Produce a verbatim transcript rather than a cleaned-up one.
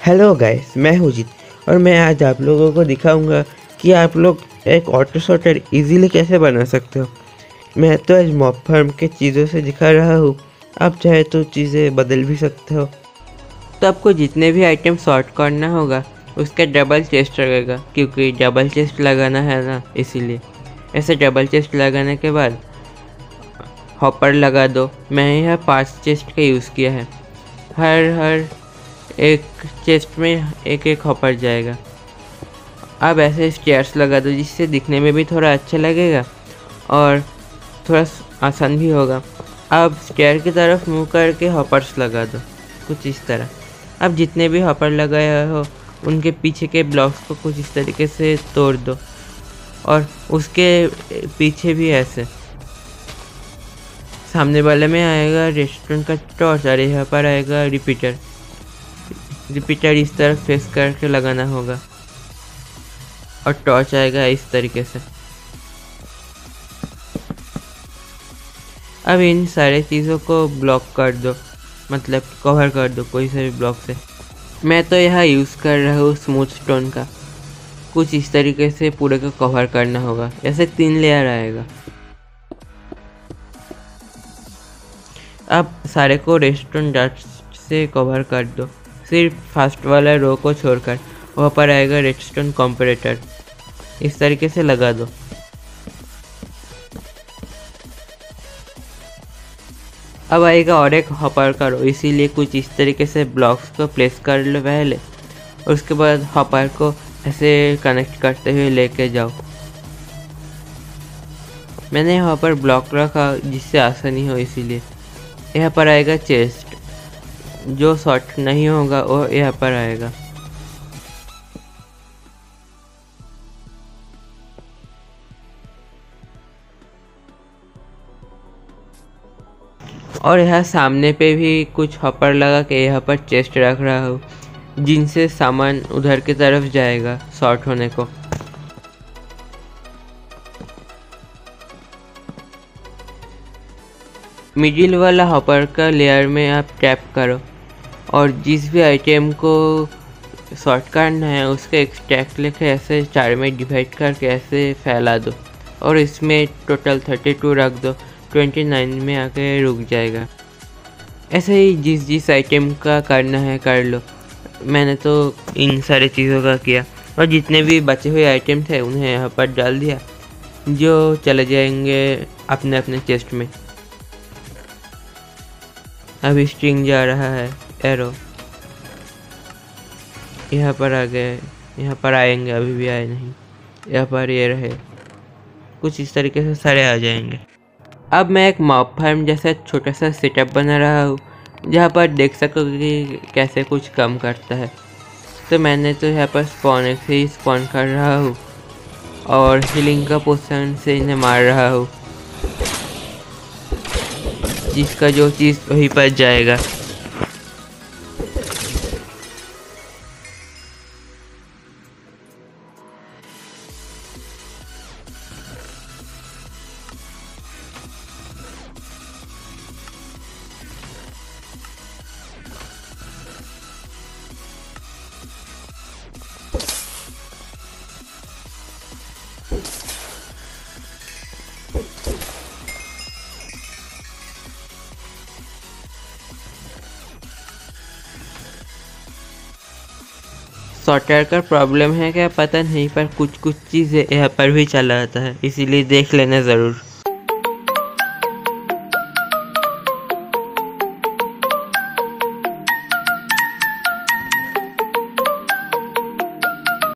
Hello guys, मैं हूँ जीत और मैं आज आप लोगों को दिखाऊंगा कि आप लोग एक ऑटो सॉर्टर इजीली कैसे बना सकते हो। मैं तो आज मॉब फार्म के चीज़ों से दिखा रहा हूँ, आप चाहे तो चीज़ें बदल भी सकते हो। तो आपको जितने भी आइटम सॉर्ट करना होगा उसका डबल चेस्ट लगेगा, क्योंकि डबल चेस्ट लगाना है ना, इसीलिए। ऐसे डबल चेस्ट लगाने के बाद हॉपर लगा दो। मैं यहाँ पाँच चेस्ट का यूज़ किया है। हर हर एक चेस्ट में एक एक हॉपर जाएगा। अब ऐसे स्टेयर्स लगा दो जिससे दिखने में भी थोड़ा अच्छा लगेगा और थोड़ा आसान भी होगा। अब स्टेयर की तरफ मुंह करके हॉपर्स लगा दो, कुछ इस तरह। अब जितने भी हॉपर लगाए हो उनके पीछे के ब्लॉक्स को कुछ इस तरीके से तोड़ दो और उसके पीछे भी ऐसे। सामने वाले में आएगा रेस्टोरेंट का टॉर्च और यहाँ पर आएगा रिपीटर। रिपीटर इस तरफ फेस करके लगाना होगा और टॉर्च आएगा इस तरीके से। अब इन सारे चीज़ों को ब्लॉक कर दो, मतलब कवर कर दो कोई से भी ब्लॉक से। मैं तो यहाँ यूज़ कर रहा हूँ स्मूथ स्टोन का। कुछ इस तरीके से पूरे को कवर करना होगा, ऐसे तीन लेयर आएगा। अब सारे को रेस्टोरेंट डस्ट से कवर कर दो, सिर्फ फर्स्ट वाला रो को छोड़कर। वहाँ पर आएगा रेडस्टोन कंपैरेटर, इस तरीके से लगा दो। अब आएगा और एक हॉपर का रो, इसीलिए कुछ इस तरीके से ब्लॉक्स को प्लेस कर लो पहले, और उसके बाद हॉपर को ऐसे कनेक्ट करते हुए लेके जाओ। मैंने यहाँ पर ब्लॉक रखा जिससे आसानी हो, इसीलिए। यहाँ पर आएगा चेस्ट, जो शॉर्ट नहीं होगा वो यहाँ पर आएगा। और यहाँ सामने पे भी कुछ हॉपर लगा के यहाँ पर चेस्ट रख रहा हूँ, जिनसे सामान उधर की तरफ जाएगा शॉर्ट होने को। मिडिल वाला हॉपर का लेयर में आप टैप करो और जिस भी आइटम को शॉर्ट करना है उसका एक स्टैक लेके ऐसे चार में डिवाइड करके ऐसे फैला दो और इसमें टोटल थर्टी टू रख दो। ट्वेंटी नाइन में आके रुक जाएगा। ऐसे ही जिस जिस आइटम का करना है कर लो। मैंने तो इन सारी चीज़ों का किया और जितने भी बचे हुए आइटम थे उन्हें यहाँ पर डाल दिया, जो चले जाएंगे अपने अपने चेस्ट में। अभी स्ट्रिंग जा रहा है, एरो यहाँ पर आ गए, यहाँ पर आएंगे, अभी भी आए नहीं, यहाँ पर ये रहे। कुछ इस तरीके से सारे आ जाएंगे। अब मैं एक मॉब फार्म जैसा छोटा सा सेटअप बना रहा हूँ, जहाँ पर देख सकोगे कि कैसे कुछ कम करता है। तो मैंने तो यहाँ पर स्पॉन एक से ही स्पॉन कर रहा हूँ और हीलिंग का पोशन से इन्हें मार रहा हूँ, जिसका जो चीज़ वहीं पर जाएगा। सॉर्टर का प्रॉब्लम है क्या पता नहीं, पर कुछ कुछ चीज़ें यहाँ पर भी चला आता है, इसीलिए देख लेना ज़रूर।